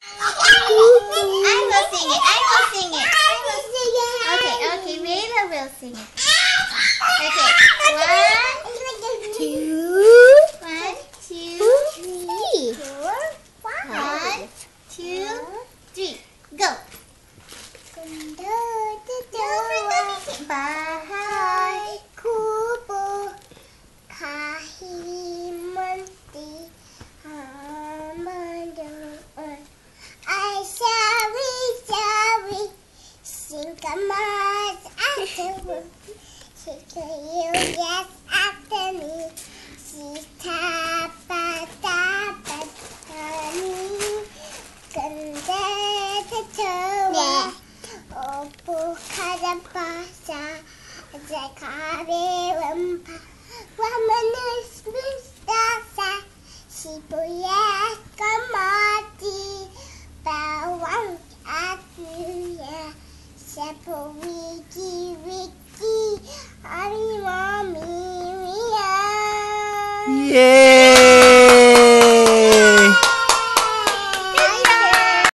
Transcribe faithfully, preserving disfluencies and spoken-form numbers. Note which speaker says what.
Speaker 1: I will sing it. I will sing it. I will sing it. Okay, okay. Raela will sing it. Okay. One, two, one, two, three, four, five. One, two, three. Go. Bahay Kubo kahimanti hamadoon. I sorry, sorry, sing kamas after she you yes after me. She tapa tapa honey, kanda tatawa. Opo kadapasa, zakare wampa, wamanis mistasa, sibuyas kamati, bawang at luya, sapo wiki wiki, ari mami mia.
Speaker 2: Yeah.